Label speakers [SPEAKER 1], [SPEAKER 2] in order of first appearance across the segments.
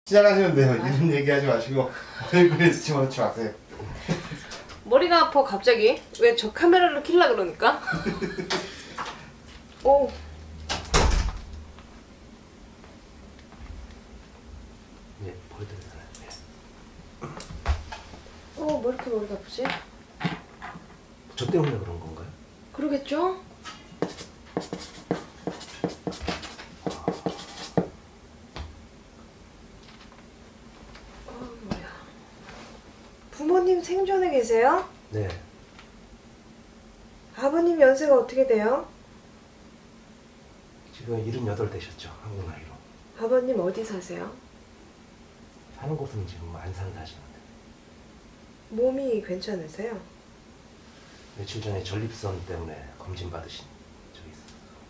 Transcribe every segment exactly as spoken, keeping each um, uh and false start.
[SPEAKER 1] 시작하시면 돼요. 이런 얘기하지 마시고 얼굴에 집어넣지 마세요.
[SPEAKER 2] 머리가 아파 갑자기. 왜 저 카메라를 킬라 그러니까? 오.
[SPEAKER 3] 네, 보여드리잖아요.
[SPEAKER 2] 어, 뭐 이렇게 머리가 아프지?
[SPEAKER 3] 저 때문에 그런 건가요?
[SPEAKER 2] 그러겠죠? 어, 뭐야. 부모님 생존에 계세요?
[SPEAKER 3] 네.
[SPEAKER 2] 아버님 연세가 어떻게 돼요?
[SPEAKER 3] 지금 일흔여덟 되셨죠, 한국 나이로.
[SPEAKER 2] 아버님 어디 사세요?
[SPEAKER 3] 사는 곳은 지금 안산 사시는데.
[SPEAKER 2] 몸이 괜찮으세요?
[SPEAKER 3] 며칠 전에 전립선 때문에 검진 받으신 적이 있어요.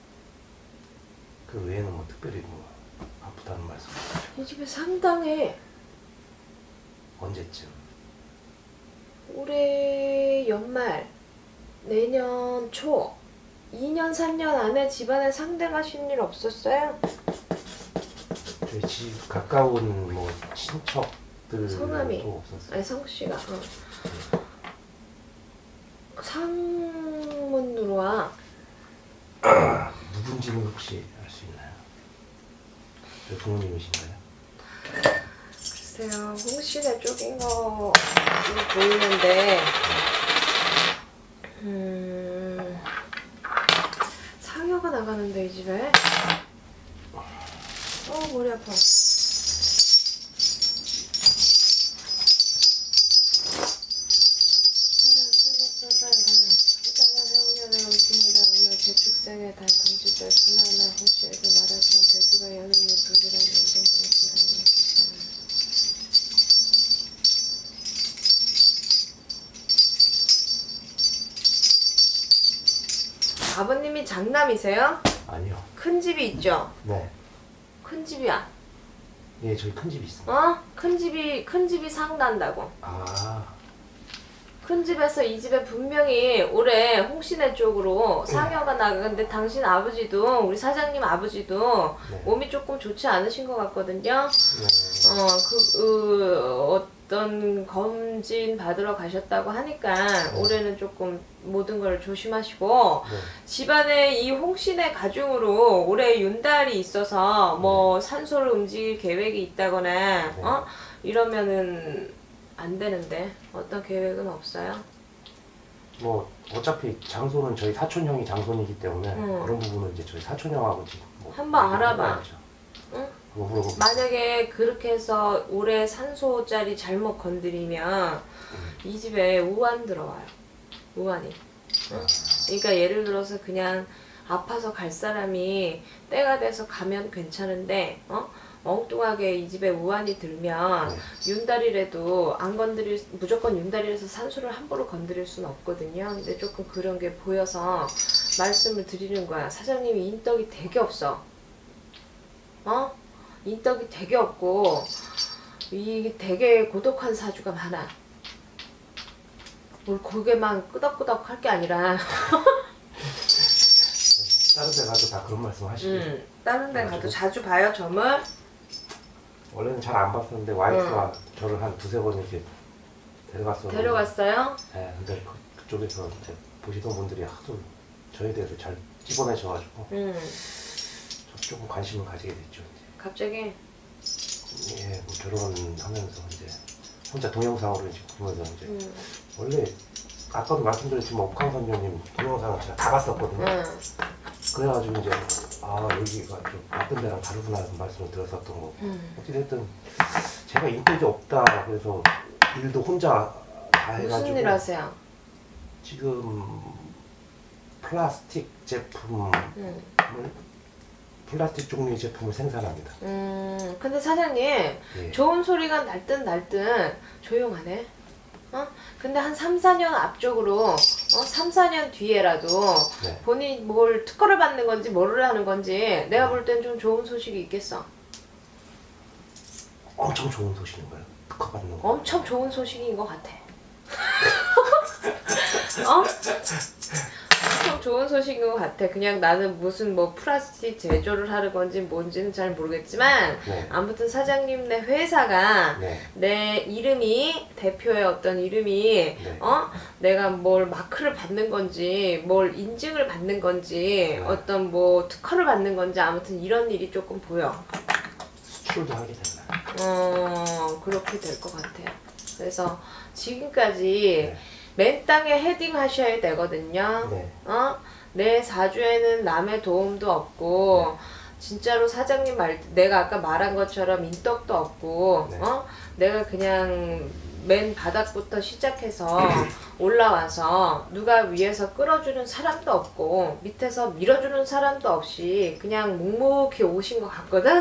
[SPEAKER 3] 그 외에는 뭐 특별히 뭐 아프다는 말씀.
[SPEAKER 2] 이 집에 상당해.
[SPEAKER 3] 언제쯤?
[SPEAKER 2] 올해 연말, 내년 초, 이 년, 삼 년 안에 집안에 상등하신 일 없었어요?
[SPEAKER 3] 저희 집 가까운 뭐 친척들도
[SPEAKER 2] 성함이?
[SPEAKER 3] 없었어요.
[SPEAKER 2] 아니 성씨가 어. 상문으로 와.
[SPEAKER 3] 누군지는 혹시 알 수 있나요? 저희 부모님이신가요?
[SPEAKER 2] 글쎄요, 홍씨네 쪽인 거 보이는데 음... 상여가 나가는데 이 집에? 어, 머리 아파. 제축생의 달 동지절 순환한 홍씨에게 말하시면 대주가 연인이 불길한 운동분이신 아니면 아버님이 장남이세요?
[SPEAKER 3] 아니요.
[SPEAKER 2] 큰 집이 있죠?
[SPEAKER 3] 네.
[SPEAKER 2] 큰 집이야.
[SPEAKER 3] 예, 저희 큰 집이 있습니다.
[SPEAKER 2] 어? 큰 집이 큰 집이 상난다고.
[SPEAKER 3] 아.
[SPEAKER 2] 큰 집에서 이 집에 분명히 올해 홍씨네 쪽으로 상여가 나가는데 당신 아버지도 우리 사장님 아버지도
[SPEAKER 3] 네.
[SPEAKER 2] 몸이 조금 좋지 않으신 것 같거든요.
[SPEAKER 3] 네.
[SPEAKER 2] 어, 그 어, 어떤 검진 받으러 가셨다고 하니까
[SPEAKER 3] 네.
[SPEAKER 2] 올해는 조금 모든 걸 조심하시고
[SPEAKER 3] 네.
[SPEAKER 2] 집안에 이 홍씨네 가중으로 올해 윤달이 있어서 뭐 산소를 움직일 계획이 있다거나
[SPEAKER 3] 네.
[SPEAKER 2] 어? 이러면은 안 되는데 어떤 계획은 없어요?
[SPEAKER 3] 뭐 어차피 장소는 저희 사촌 형이 장손이기 때문에
[SPEAKER 2] 응.
[SPEAKER 3] 그런 부분은 이제 저희 사촌 형하고 지금 뭐
[SPEAKER 2] 한번 알아봐.
[SPEAKER 3] 응? 그거 물어보고.
[SPEAKER 2] 만약에 그렇게 해서 올해 산소짜리 잘못 건드리면
[SPEAKER 3] 음.
[SPEAKER 2] 이 집에 우환 들어와요. 우환이. 응? 그러니까 예를 들어서 그냥 아파서 갈 사람이 때가 돼서 가면 괜찮은데 어? 엉뚱하게 이 집에 우환이 들면
[SPEAKER 3] 네.
[SPEAKER 2] 윤달이라도 안 건드릴 무조건 윤달이라서 산소를 함부로 건드릴 수는 없거든요. 근데 조금 그런 게 보여서 말씀을 드리는 거야. 사장님이 인덕이 되게 없어. 어? 인덕이 되게 없고 이 되게 고독한 사주가 많아. 뭘 고개만 끄덕끄덕 할 게 아니라
[SPEAKER 3] 다른 데 가도 다 그런 말씀 하시죠.
[SPEAKER 2] 음, 다른 데 가도 자주 봐요, 점을.
[SPEAKER 3] 원래는 잘 안 봤었는데 와이프가 응. 저를 한 두세 번 이렇게 데려갔었는데.
[SPEAKER 2] 데려갔어요?
[SPEAKER 3] 네, 근데 그, 그쪽에서 이제 보시던 분들이 하도 저에 대해서 잘 집어내셔가지고
[SPEAKER 2] 음.
[SPEAKER 3] 저 조금 관심을 가지게 됐죠. 이제.
[SPEAKER 2] 갑자기?
[SPEAKER 3] 예, 뭐 결혼하면서 이제 혼자 동영상으로 이제 보면서 이제
[SPEAKER 2] 음.
[SPEAKER 3] 원래 아까도 말씀드렸지만 옥황 선녀님 동영상을 제가 다 봤었거든요.
[SPEAKER 2] 음.
[SPEAKER 3] 그래가지고 이제 아 여기가 좀 어떤 데랑 다르구나 하는 말씀을 들었었던 거고
[SPEAKER 2] 음.
[SPEAKER 3] 어찌됐든 제가 인격이 없다 그래서 일도 혼자 다 해가지고
[SPEAKER 2] 무슨 일 하세요?
[SPEAKER 3] 지금 플라스틱 제품을
[SPEAKER 2] 음.
[SPEAKER 3] 플라스틱 종류의 제품을 생산합니다.
[SPEAKER 2] 음, 근데 사장님,
[SPEAKER 3] 예.
[SPEAKER 2] 좋은 소리가 날듯 날듯 조용하네. 어? 근데 한 삼, 사 년 앞쪽으로, 어? 삼, 사 년 뒤에라도
[SPEAKER 3] 네.
[SPEAKER 2] 본인이 뭘 특허를 받는 건지 뭐를 하는 건지 내가 볼 땐 좀 좋은 소식이 있겠어.
[SPEAKER 3] 엄청 좋은 소식인가요? 특허 받는 거.
[SPEAKER 2] 엄청 좋은 소식인 것 같아. 어? 엄청 좋은 소식인 것 같아. 그냥 나는 무슨 뭐 플라스틱 제조를 하는 건지 뭔지는 잘 모르겠지만
[SPEAKER 3] 네.
[SPEAKER 2] 아무튼 사장님네 회사가
[SPEAKER 3] 네.
[SPEAKER 2] 내 이름이 대표의 어떤 이름이
[SPEAKER 3] 네.
[SPEAKER 2] 어 내가 뭘 마크를 받는 건지 뭘 인증을 받는 건지
[SPEAKER 3] 네.
[SPEAKER 2] 어떤 뭐 특허를 받는 건지 아무튼 이런 일이 조금 보여.
[SPEAKER 3] 수출도 하게 됐나요?
[SPEAKER 2] 어 그렇게 될 것 같아요. 그래서 지금까지
[SPEAKER 3] 네.
[SPEAKER 2] 맨 땅에 헤딩 하셔야 되거든요.
[SPEAKER 3] 네.
[SPEAKER 2] 어? 내 사주에는 남의 도움도 없고 진짜로 사장님 말 내가 아까 말한 것처럼 인덕도 없고
[SPEAKER 3] 네.
[SPEAKER 2] 어? 내가 그냥 맨 바닥부터 시작해서 올라와서 누가 위에서 끌어주는 사람도 없고 밑에서 밀어주는 사람도 없이 그냥 묵묵히 오신 것 같거든?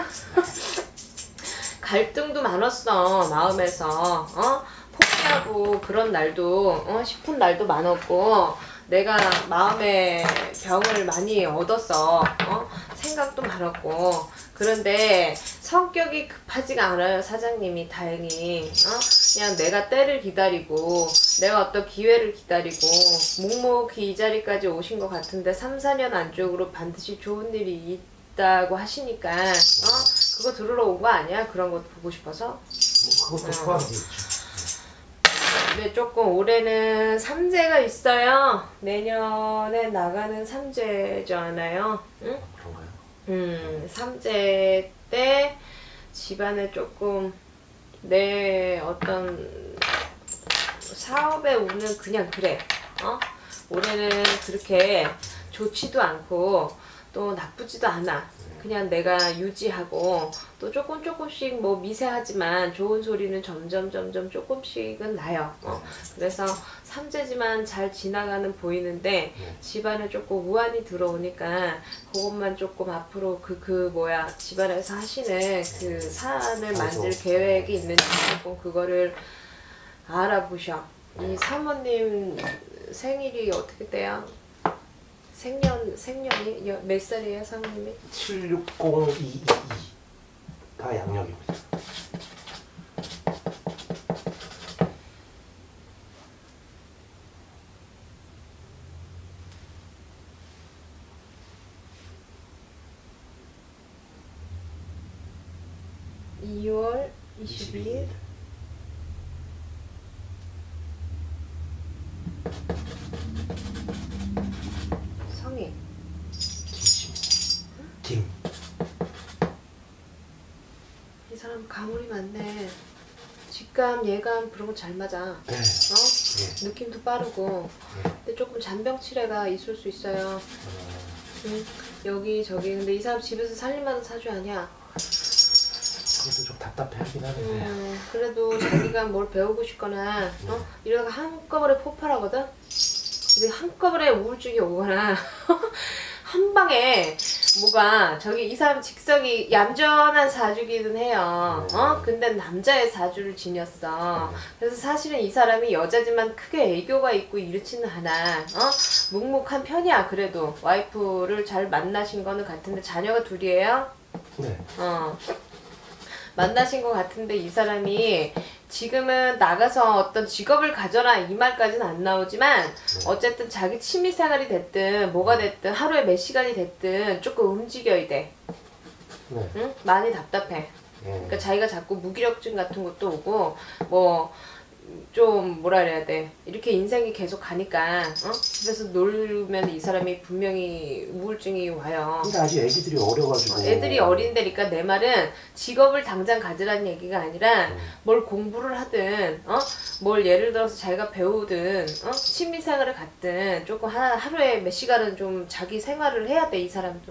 [SPEAKER 2] 갈등도 많았어 마음에서 어? 포기하고 그런 날도 어? 싶은 날도 많았고 내가 마음에 병을 많이 얻었어 어? 생각도 많았고 그런데 성격이 급하지가 않아요 사장님이 다행히 어? 그냥 내가 때를 기다리고 내가 어떤 기회를 기다리고 묵묵히 이 자리까지 오신 것 같은데 삼, 사 년 안쪽으로 반드시 좋은 일이 있다고 하시니까 어? 그거 들으러 온 거 아니야? 그런 것도 보고 싶어서
[SPEAKER 3] 뭐 그것도
[SPEAKER 2] 어.
[SPEAKER 3] 포함되어 있죠.
[SPEAKER 2] 근데 조금 올해는 삼재가 있어요. 내년에 나가는 삼재잖아요. 응?
[SPEAKER 3] 그런가요?
[SPEAKER 2] 음, 삼재 때 집안에 조금 내 어떤 사업의 운은 그냥 그래. 어? 올해는 그렇게 좋지도 않고 또 나쁘지도 않아. 그냥 내가 유지하고 또 조금 조금씩 뭐 미세하지만 좋은 소리는 점점 점점 조금씩은 나요. 어. 그래서 삼재지만 잘 지나가는 보이는데
[SPEAKER 3] 네.
[SPEAKER 2] 집안에 조금 우환이 들어오니까 그것만 조금 앞으로 그, 그 뭐야 집안에서 하시는 그 사안을 만들 계획이 있는지 조금 그거를 알아보셔. 이 사모님 생일이 어떻게 돼요? 생년, 생년이 여- 몇 살이에요, 사모님이?
[SPEAKER 3] 칠육공이이이가 양력입니다.
[SPEAKER 2] 이월 이십이일 성인.
[SPEAKER 3] 김씨입니다. 김.
[SPEAKER 2] 이 사람 가물이 많네. 직감, 예감 그런 거 잘 맞아.
[SPEAKER 3] 네.
[SPEAKER 2] 어?
[SPEAKER 3] 네.
[SPEAKER 2] 느낌도 빠르고.
[SPEAKER 3] 네.
[SPEAKER 2] 근데 조금 잔병치레가 있을 수 있어요.
[SPEAKER 3] 어,
[SPEAKER 2] 응? 여기 저기. 근데 이 사람 집에서 살림하는 사주 아니야.
[SPEAKER 3] 그래서 좀 답답해하긴 하는데.
[SPEAKER 2] 음, 그래도 자기가 뭘 배우고 싶거나 어? 이러다가 한꺼번에 폭발하거든? 근데 한꺼번에 우울증이 오거나 한 방에 뭐가 저기 이 사람 직성이 얌전한 사주기는 해요. 어? 근데 남자의 사주를 지녔어. 그래서 사실은 이 사람이 여자지만 크게 애교가 있고 이렇지는 않아. 어? 묵묵한 편이야. 그래도 와이프를 잘 만나신 거는 같은데 자녀가 둘이에요?
[SPEAKER 3] 네.
[SPEAKER 2] 어. 만나신 것 같은데 이 사람이 지금은 나가서 어떤 직업을 가져라 이 말까지는 안 나오지만 어쨌든 자기 취미생활이 됐든 뭐가 됐든 하루에 몇 시간이 됐든 조금 움직여야 돼.
[SPEAKER 3] 네.
[SPEAKER 2] 응? 많이 답답해.
[SPEAKER 3] 네.
[SPEAKER 2] 그러니까 자기가 자꾸 무기력증 같은 것도 오고 뭐 좀 뭐라 그래야 돼 이렇게 인생이 계속 가니까 어? 집에서 놀면 이 사람이 분명히 우울증이 와요.
[SPEAKER 3] 근데 아직 애기들이 어려가지고.
[SPEAKER 2] 애들이 어린데니까 내 말은 직업을 당장 가지라는 얘기가 아니라
[SPEAKER 3] 음.
[SPEAKER 2] 뭘 공부를 하든 어? 뭘 예를 들어서 자기가 배우든 어? 취미생활을 갖든 조금 하, 하루에 몇 시간은 좀 자기 생활을 해야 돼 이 사람도.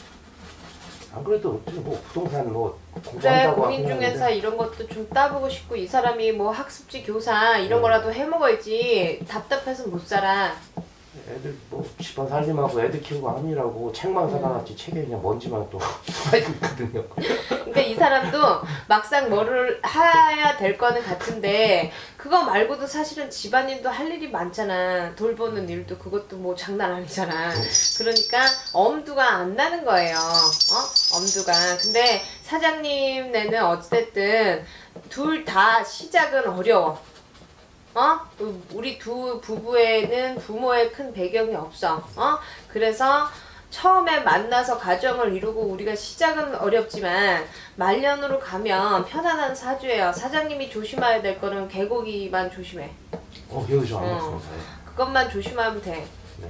[SPEAKER 3] 안 그래도 뭐 부동산 뭐
[SPEAKER 2] 그래
[SPEAKER 3] 공부한다고 하긴
[SPEAKER 2] 공인중개사
[SPEAKER 3] 하는데.
[SPEAKER 2] 이런 것도 좀 따보고 싶고 이 사람이 뭐 학습지 교사 이런
[SPEAKER 3] 음.
[SPEAKER 2] 거라도 해먹어야지 답답해서 못 살아.
[SPEAKER 3] 애들 뭐 집안 살림하고 애들 키우고 하느라고 책만 사다 놨지 책에 그냥 먼지만 또 쌓이고 있거든요.
[SPEAKER 2] 근데 이 사람도 막상 뭐를 해야 될 거는 같은데 그거 말고도 사실은 집안일도 할 일이 많잖아. 돌보는 일도 그것도 뭐 장난 아니잖아. 그러니까 엄두가 안 나는 거예요. 어? 엄두가. 근데 사장님네는 어찌됐든 둘 다 시작은 어려워. 어? 우리 두 부부에는 부모의 큰 배경이 없어. 어? 그래서 처음에 만나서 가정을 이루고 우리가 시작은 어렵지만 말년으로 가면 편안한 사주예요. 사장님이 조심해야 될 거는 개고기만 조심해.
[SPEAKER 3] 어, 여기 좀안
[SPEAKER 2] 어.
[SPEAKER 3] 먹습니다. 예.
[SPEAKER 2] 그것만 조심하면 돼.
[SPEAKER 3] 네.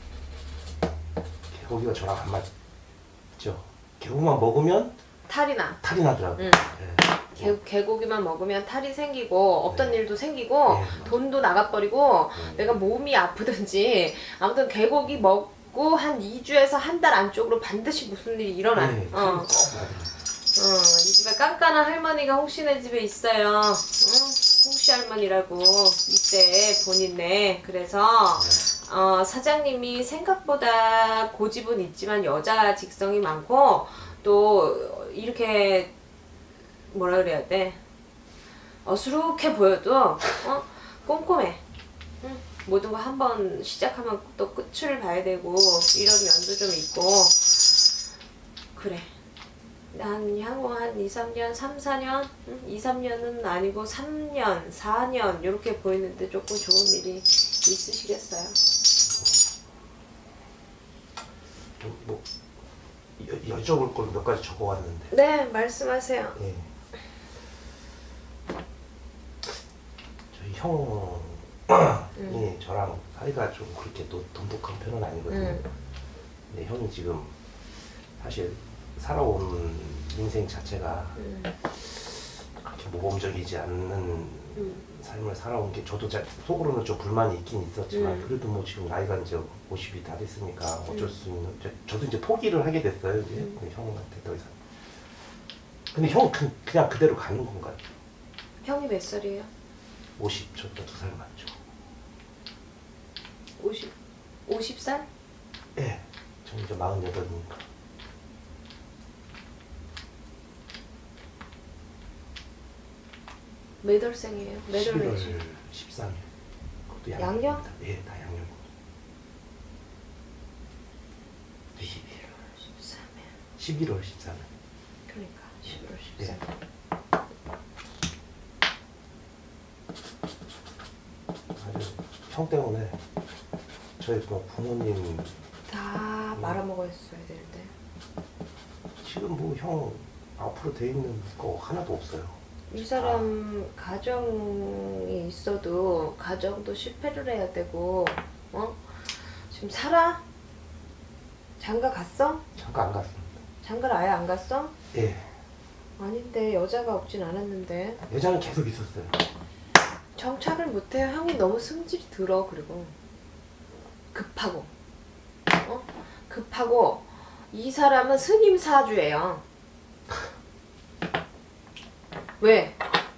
[SPEAKER 3] 개고기가 저랑 안 맞죠. 개고기만 먹으면
[SPEAKER 2] 탈이 나.
[SPEAKER 3] 탈이 나더라고요.
[SPEAKER 2] 응.
[SPEAKER 3] 예.
[SPEAKER 2] 개, 개고기만 먹으면 탈이 생기고 없던
[SPEAKER 3] 네.
[SPEAKER 2] 일도 생기고
[SPEAKER 3] 네.
[SPEAKER 2] 돈도 나가버리고
[SPEAKER 3] 네.
[SPEAKER 2] 내가 몸이 아프든지 아무튼 개고기 먹고 한 이 주에서 한 달 안쪽으로 반드시 무슨 일이 일어나.
[SPEAKER 3] 네,
[SPEAKER 2] 어. 어, 이 집에 깐깐한 할머니가 홍씨네 집에 있어요. 응? 홍씨 할머니라고 이때 본인네. 그래서
[SPEAKER 3] 네.
[SPEAKER 2] 어, 사장님이 생각보다 고집은 있지만 여자 직성이 많고 또 이렇게 뭐라 그래야 돼? 어수룩해 보여도 어? 꼼꼼해. 응? 모든 거 한 번 시작하면 또 끝을 봐야 되고 이런 면도 좀 있고 그래. 난 향후 한 이, 삼 년, 삼, 사 년? 응? 이, 삼 년은 아니고 삼 년, 사 년 이렇게 보이는데 조금 좋은 일이 있으시겠어요?
[SPEAKER 3] 뭐, 뭐 여, 여쭤볼 걸 몇 가지 적어왔는데.
[SPEAKER 2] 네, 말씀하세요.
[SPEAKER 3] 예. 저희 형이
[SPEAKER 2] 음.
[SPEAKER 3] 저랑 사이가 좀 그렇게 또 돈독한 편은 아니거든요.
[SPEAKER 2] 음.
[SPEAKER 3] 근데 형이 지금 사실 살아온 인생 자체가
[SPEAKER 2] 음.
[SPEAKER 3] 그렇게 모범적이지 않는
[SPEAKER 2] 음.
[SPEAKER 3] 삶을 살아온 게 저도 자, 속으로는 좀 불만이 있긴 있었지만
[SPEAKER 2] 음.
[SPEAKER 3] 그래도 뭐 지금 나이가 이제 오십이 다 됐으니까 어쩔
[SPEAKER 2] 음.
[SPEAKER 3] 수 있는 저, 저도 이제 포기를 하게 됐어요. 이제
[SPEAKER 2] 음.
[SPEAKER 3] 그 형한테 더 이상. 근데 형 그, 그냥 그대로 가는 건가요?
[SPEAKER 2] 형이 몇 살이에요?
[SPEAKER 3] 오십 저보다 두 살 많죠.
[SPEAKER 2] 오십, 오십 살?
[SPEAKER 3] 예. 저 이제 마흔여덟이니까.
[SPEAKER 2] 몇 월생이에요? 몇
[SPEAKER 3] 십일월
[SPEAKER 2] 월이지?
[SPEAKER 3] 십삼 일. 그것도
[SPEAKER 2] 양력?
[SPEAKER 3] 양력입니다. 예, 다 양력입니다.
[SPEAKER 2] 십일월 십삼 일.
[SPEAKER 3] 십일월 십삼 일.
[SPEAKER 2] 그러니까 십일월
[SPEAKER 3] 예.
[SPEAKER 2] 십삼 일.
[SPEAKER 3] 아주 형 때문에 저희 뭐 부모님
[SPEAKER 2] 다 말아먹었어야 되는데.
[SPEAKER 3] 지금 뭐 형 앞으로 돼 있는 거 하나도 없어요.
[SPEAKER 2] 이 사람 가정이 있어도 가정도 실패를 해야 되고 어? 지금 살아? 장가 갔어?
[SPEAKER 3] 잠깐 안 갔습니다.
[SPEAKER 2] 장가를 아예 안 갔어?
[SPEAKER 3] 예.
[SPEAKER 2] 아닌데 여자가 없진 않았는데
[SPEAKER 3] 여자는 계속 있었어요.
[SPEAKER 2] 정착을 못해요. 형이 너무 승질이 들어. 그리고 급하고 어? 급하고 이 사람은 스님 사주예요. 왜?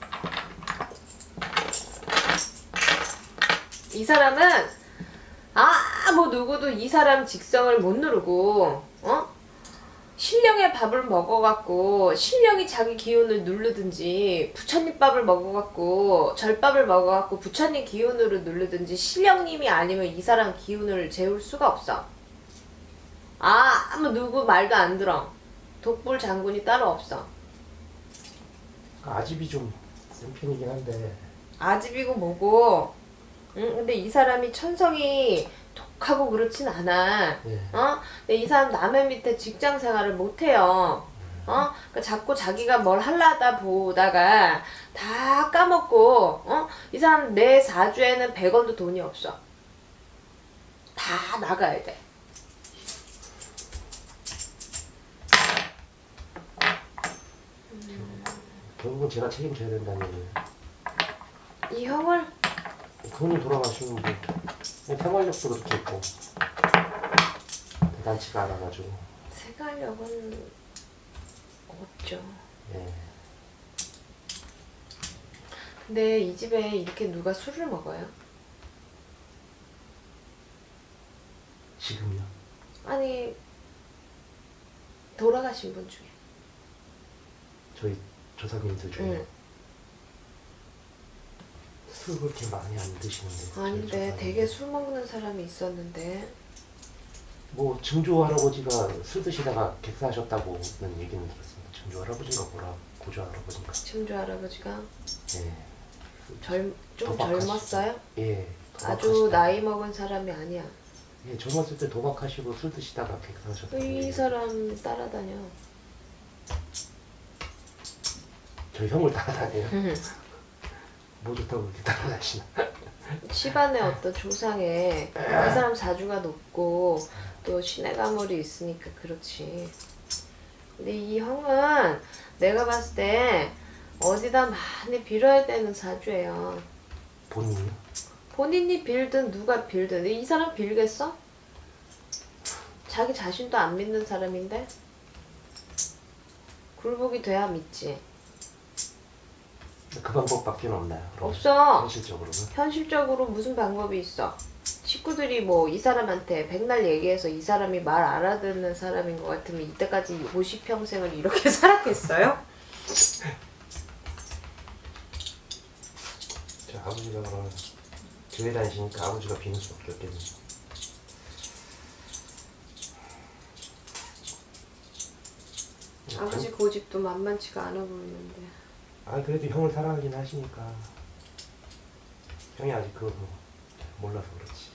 [SPEAKER 2] 이 사람은 아무 누구도 이 사람 직성을 못 누르고 어? 신령의 밥을 먹어갖고 신령이 자기 기운을 누르든지 부처님 밥을 먹어갖고 절밥을 먹어갖고 부처님 기운으로 누르든지 신령님이 아니면 이 사람 기운을 재울 수가 없어. 아무 누구 말도 안 들어. 독불 장군이 따로 없어.
[SPEAKER 3] 아집이 좀 센 편이긴 한데.
[SPEAKER 2] 아집이고 뭐고. 응? 근데 이 사람이 천성이 독하고 그렇진 않아.
[SPEAKER 3] 예.
[SPEAKER 2] 어? 근데 이 사람 남의 밑에 직장 생활을 못해요. 어? 그러니까 자꾸 자기가 뭘 하려다 보다가 다 까먹고, 어? 이 사람 내 사주에는 백 원도 돈이 없어. 다 나가야 돼.
[SPEAKER 3] 결국은 제가 책임져야 된다는 얘기예요.
[SPEAKER 2] 이 형을
[SPEAKER 3] 부모님 돌아가시면 뭐 생활력도 그렇게 있고 대단치가 않아가지고.
[SPEAKER 2] 생활력은 없죠.
[SPEAKER 3] 예.
[SPEAKER 2] 근데 이 집에 이렇게 누가 술을 먹어요?
[SPEAKER 3] 지금요?
[SPEAKER 2] 아니 돌아가신 분 중에.
[SPEAKER 3] 저희 조상님들 중에
[SPEAKER 2] 응.
[SPEAKER 3] 술 그렇게 많이 안 드시는데. 저희
[SPEAKER 2] 아닌데
[SPEAKER 3] 조상님.
[SPEAKER 2] 되게 술 먹는 사람이 있었는데.
[SPEAKER 3] 뭐 증조 할아버지가 술 드시다가 객사하셨다고는 얘기는 들었습니다. 증조 할아버지가 뭐라 고조 할아버지인가.
[SPEAKER 2] 증조 할아버지가
[SPEAKER 3] 예.
[SPEAKER 2] 젊, 좀
[SPEAKER 3] 도박하시고.
[SPEAKER 2] 젊었어요?
[SPEAKER 3] 예.
[SPEAKER 2] 아주
[SPEAKER 3] 도박하시다가-
[SPEAKER 2] 나이 먹은 사람이 아니야.
[SPEAKER 3] 예, 젊었을 때 도박하시고 술 드시다가 객사하셨던
[SPEAKER 2] 이 사람 따라다녀.
[SPEAKER 3] 저희 형을 따라다녀요. 뭐 좋다고 그렇게 따라다니시나.
[SPEAKER 2] 집안의 어떤 조상에 이 사람 사주가 높고 또 신의 가물이 있으니까 그렇지. 근데 이 형은 내가 봤을 때 어디다 많이 빌어야 되는 사주예요.
[SPEAKER 3] 본인이요?
[SPEAKER 2] 본인이 빌든 누가 빌든. 근데 이 사람 빌겠어? 자기 자신도 안 믿는 사람인데? 굴복이 돼야 믿지.
[SPEAKER 3] 그 방법밖에 없나요? 그럼?
[SPEAKER 2] 없어.
[SPEAKER 3] 현실적으로는?
[SPEAKER 2] 현실적으로 무슨 방법이 있어? 식구들이 뭐 이 사람한테 백날 얘기해서 이 사람이 말 알아듣는 사람인 것 같으면 이때까지 오십 평생을 이렇게 살았겠어요?
[SPEAKER 3] 저 아버지가 그러면 교회 다니시니까 아버지가 비는 수밖에 없겠네요.
[SPEAKER 2] 아버지 고집도 만만치가 않아 보이는데.
[SPEAKER 3] 아 그래도 형을 사랑하긴 하시니까 형이 아직 그거 몰라서 그렇지.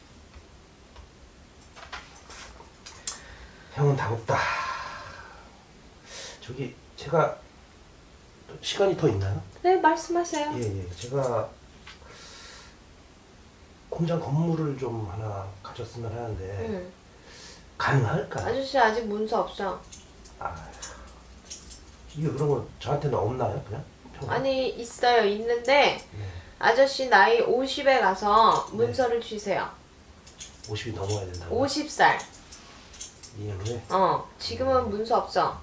[SPEAKER 3] 형은 다 없다. 저기 제가 시간이 더 있나요?
[SPEAKER 2] 네, 말씀하세요.
[SPEAKER 3] 예예. 제가 공장 건물을 좀 하나 가졌으면 하는데
[SPEAKER 2] 응.
[SPEAKER 3] 가능할까?
[SPEAKER 2] 아저씨 아직 문서 없어.
[SPEAKER 3] 아 이게 그러면 저한테는 없나요? 그냥? 평생?
[SPEAKER 2] 아니 있어요. 있는데
[SPEAKER 3] 네.
[SPEAKER 2] 아저씨 나이 오십에 가서 문서를 주세요.
[SPEAKER 3] 오십이 넘어야 된다고?
[SPEAKER 2] 오십 살.
[SPEAKER 3] 이 년 후에?
[SPEAKER 2] 어, 지금은 문서 없어.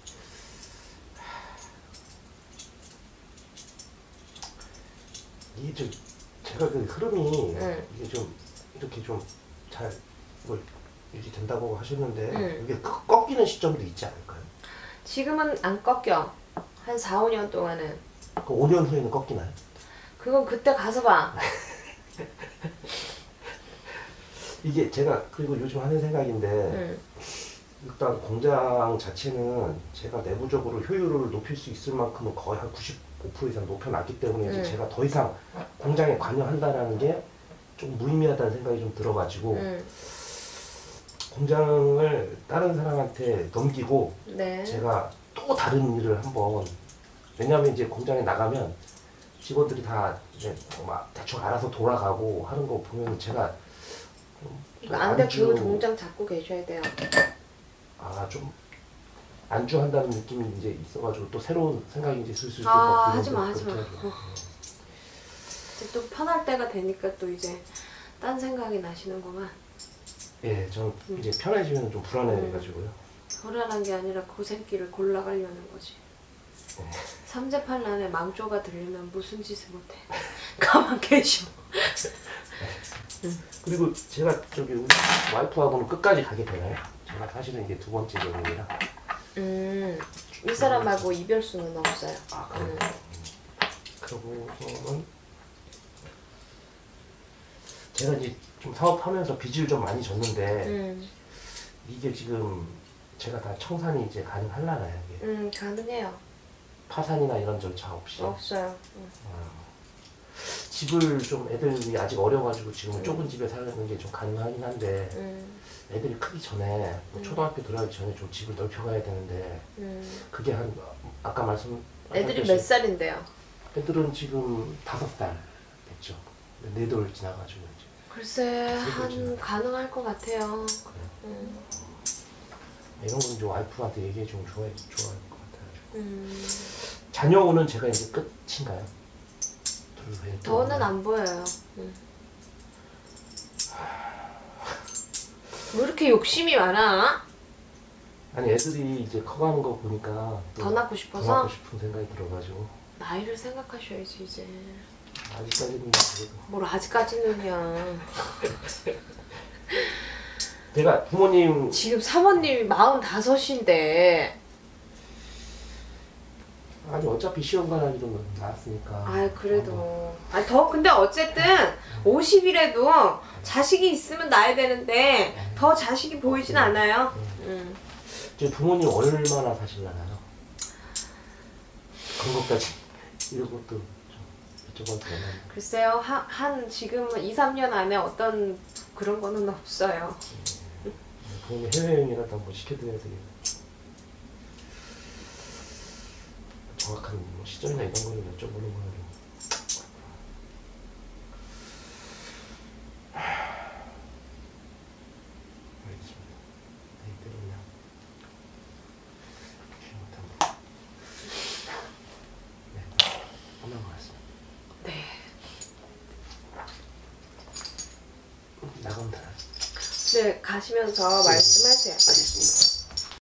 [SPEAKER 3] 이게 좀 제가 그 흐름이
[SPEAKER 2] 응.
[SPEAKER 3] 이게 좀 이렇게 좀 잘 뭐 유지된다고 하셨는데
[SPEAKER 2] 응.
[SPEAKER 3] 이게 꺾- 꺾이는 시점도 있지 않을까요?
[SPEAKER 2] 지금은 안 꺾여. 한 사, 오 년 동안은.
[SPEAKER 3] 그 오 년 후에는 꺾이나요?
[SPEAKER 2] 그건 그때 가서 봐.
[SPEAKER 3] 이게 제가 그리고 요즘 하는 생각인데
[SPEAKER 2] 응.
[SPEAKER 3] 일단 공장 자체는 제가 내부적으로 효율을 높일 수 있을 만큼은 거의 한 구십오 퍼센트 이상 높여놨기 때문에 이제
[SPEAKER 2] 음.
[SPEAKER 3] 제가 더 이상 공장에 관여한다는 게 좀 무의미하다는 생각이 좀 들어가지고
[SPEAKER 2] 응.
[SPEAKER 3] 공장을 다른 사람한테 넘기고
[SPEAKER 2] 네.
[SPEAKER 3] 제가 또 다른 일을 한번 왜냐하면 이제 공장에 나가면 직원들이 다 이제 막 대충 알아서 돌아가고 하는 거 보면 제가
[SPEAKER 2] 이거 안 돼. 그 동장 잡고 계셔야 돼요.
[SPEAKER 3] 아좀 안주한다는 느낌이 이제 있어가지고 또 새로운 생각이 이제 슬슬
[SPEAKER 2] 아,
[SPEAKER 3] 좀
[SPEAKER 2] 하지 마,
[SPEAKER 3] 그렇게
[SPEAKER 2] 하지 마.
[SPEAKER 3] 하죠.
[SPEAKER 2] 이제 또 편할 때가 되니까 또 이제 딴 생각이 나시는구만.
[SPEAKER 3] 예, 저는
[SPEAKER 2] 음.
[SPEAKER 3] 이제 편해지면 좀 불안해가지고요.
[SPEAKER 2] 불안한 게 아니라 고생길을 골라가려는 거지.
[SPEAKER 3] 네.
[SPEAKER 2] 삼재팔란에 망조가 들리면 무슨 짓을 못해. 가만 계셔.
[SPEAKER 3] 그리고 제가 저기 우리 와이프하고는 끝까지 가게 되나요? 제가 사실은 이게 두 번째 결혼이라.
[SPEAKER 2] 음, 이 사람하고 이별수는 없어요.
[SPEAKER 3] 아, 그래요?
[SPEAKER 2] 음.
[SPEAKER 3] 그러고서는 제가 이제 좀 사업하면서 빚을 좀 많이 졌는데
[SPEAKER 2] 음,
[SPEAKER 3] 이게 지금 제가 다 청산이 이제 가능할라나요? 이게
[SPEAKER 2] 음, 가능해요.
[SPEAKER 3] 파산이나 이런 절차 없이.
[SPEAKER 2] 없어요. 음.
[SPEAKER 3] 아, 집을 좀 애들이 아직 어려가지고 지금
[SPEAKER 2] 음.
[SPEAKER 3] 좁은 집에 사는 게 좀 가능하긴 한데
[SPEAKER 2] 음,
[SPEAKER 3] 애들이 크기 전에 뭐
[SPEAKER 2] 음.
[SPEAKER 3] 초등학교 들어가기 전에 좀 집을 넓혀가야 되는데
[SPEAKER 2] 음.
[SPEAKER 3] 그게 한 아까 말씀
[SPEAKER 2] 애들이 몇 살인데요?
[SPEAKER 3] 애들은 지금 다섯 살 됐죠. 네 돌 지나가지고 이제
[SPEAKER 2] 글쎄, 한
[SPEAKER 3] 지나가요.
[SPEAKER 2] 가능할 것 같아요.
[SPEAKER 3] 그래요.
[SPEAKER 2] 음,
[SPEAKER 3] 이런 건 좀 와이프한테 얘기해 주면 좋아해 좋아할 것 같아요.
[SPEAKER 2] 음.
[SPEAKER 3] 자녀는 제가 이제 끝인가요? 둘, 넷,
[SPEAKER 2] 더는
[SPEAKER 3] 넷.
[SPEAKER 2] 안 보여요. 음. 왜 이렇게 욕심이 많아?
[SPEAKER 3] 아니 애들이 이제 커가는 거 보니까 또
[SPEAKER 2] 더 낳고
[SPEAKER 3] 더
[SPEAKER 2] 싶어서?
[SPEAKER 3] 낳고 싶은 생각이 들어가지고
[SPEAKER 2] 나이를 생각하셔야지 이제.
[SPEAKER 3] 아직까지는 그래도
[SPEAKER 2] 뭘 아직까지는요.
[SPEAKER 3] 제가 부모님
[SPEAKER 2] 지금 사모님이 마흔다섯인데.
[SPEAKER 3] 아니 어차피 시험관하기로는 나왔으니까
[SPEAKER 2] 아 그래도. 아 더 근데 어쨌든 오십이라도 자식이 있으면 낳아야 되는데 더 자식이 보이진 않아요. 음.
[SPEAKER 3] 제 부모님 얼마나 사실라나요? 그런 것까지 이런 것도 좀 그쪽은 되면
[SPEAKER 2] 글쎄요, 한, 한 지금 이, 삼 년 안에 어떤 그런 거는 없어요.
[SPEAKER 3] 부모님 해외여행이라도 한번 시켜드려야 되겠네. 정확한 뭐 시점이나 이런 거는 여쭤보는 거는 알겠습니다. 네, 이대로 그냥 못합니다. 네, 끝난 것 같습니다.
[SPEAKER 2] 네.
[SPEAKER 3] 나가면 되나?
[SPEAKER 2] 네, 가시면서 말씀하세요.
[SPEAKER 3] 알겠습니다.